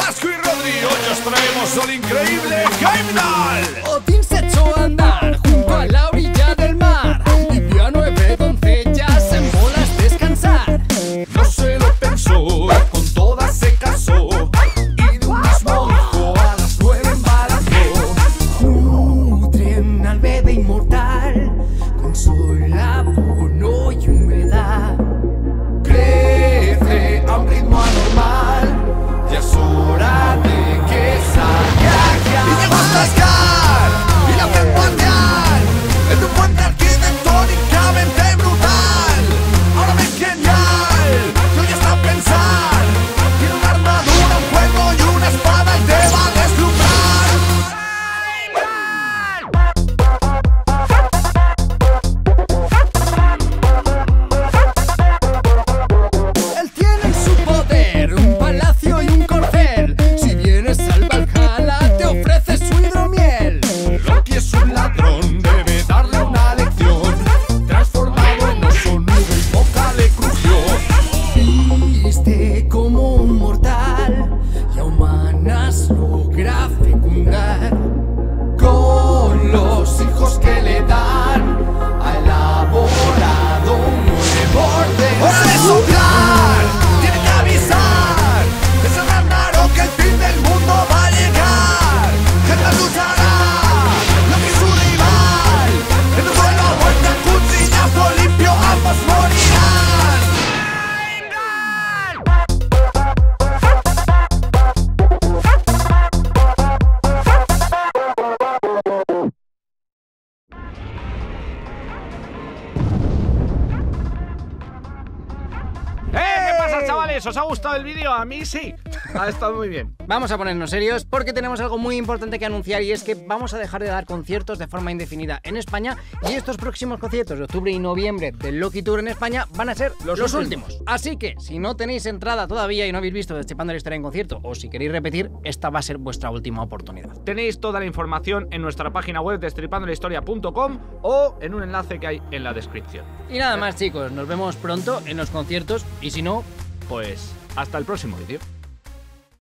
Vasco y Rodri, hoy os traemos el increíble Criminal. Odín se echó a andar junto a la orilla del mar y vio a 9 doncellas en bolas descansar. No se lo pensó, con todas se casó y de un mismo hijo a las 9 embarazó. Nutren al bebé inmortal con sol, abono y humedad. Crece a un ritmo anormal, ya es hora de que salga ya. Y llegó hasta Ascar y la hacen guardián en un puente arquitectónicamente brutal. Ahora ves genial, que hoy está a pensar. Tiene una armadura, un fuego y una espada y te va a deslumbrar. Él tiene en su poder un palacio y un corcel. Si vienes al Valhalla te ofrece su hidromiel. Loki es un ladrón, debe darle una lección. Transformado en oso, nube y boca le crujió. Viste como un mortal y a humanas logra fecundar. Con los hijos que le dan, ha elaborado un nuevo orden. ¡Hora de soplar! ¡Tiene que avisar! ¡Es el Ragnarok, que el fin del mundo va a llegar! ¡Gente luchará! ¡Lo que es su rival! En un duelo a muerte, a cuchillazo limpio, ambos morirán. ¿Qué pasa, chavales? ¿Os ha gustado el vídeo? A mí sí. Ha estado muy bien. Vamos a ponernos serios porque tenemos algo muy importante que anunciar y es que vamos a dejar de dar conciertos de forma indefinida en España y estos próximos conciertos de octubre y noviembre del Loki Tour en España van a ser los últimos. Así que si no tenéis entrada todavía y no habéis visto Deschipando la Historia en concierto o si queréis repetir, esta va a ser vuestra última oportunidad. Tenéis toda la información en nuestra página web destripandolahistoria.com o en un enlace que hay en la descripción. Y nada más, chicos, nos vemos pronto en los conciertos y si no, Pues hasta el próximo vídeo.